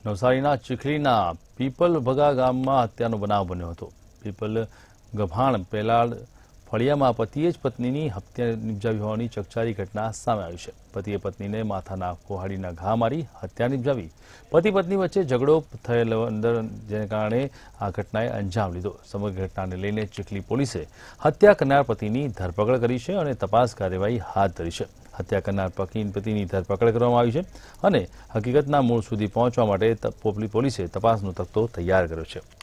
નવસારીના ચીખલીના પીપલ ભગા ગામમાં હત્યાનો બનાવ બન્યો હતો। પીપલ ગભાણ પેલાડ ફળિયામાં પતિએ જ પત્નીની હત્યા નિપજાવી હોવાની ચકચારી ઘટના સામે આવી છે। પતિએ પત્નીને માથાના કોહાડીના ઘા મારી હત્યા નિપજાવી। પતિ પત્ની વચ્ચે ઝઘડો થયેલો અંદર જેને કારણે આ ઘટનાએ અંજામ લીધો। સમગ્ર ઘટનાને લઈને ચીખલી પોલીસે હત્યા કરનાર પતિની ધરપકડ કરી છે અને તપાસ કાર્યવાહી હાથ ધરી છે। હત્યા કરનાર પતિની ધરપકડ કરવામાં આવી છે અને હકીકતના મૂળ સુધી પહોંચવા માટે પોલીસે તપાસનો તખતો તૈયાર કર્યો છે।